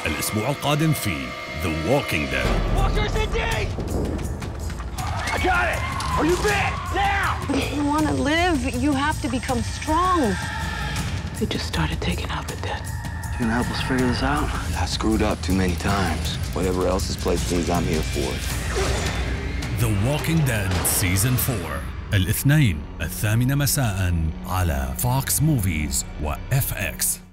الأسبوع القادم في The Walking Dead. Walker's in D! I got it! Are you bit? Now! If you want to live, you have to become strong. They just started taking out the dead. You gonna help us figure this out? I screwed up too many times. Whatever else is placed means I'm here for it. The Walking Dead Season 4 الاثنين 8 مساء على Fox Movies و FX.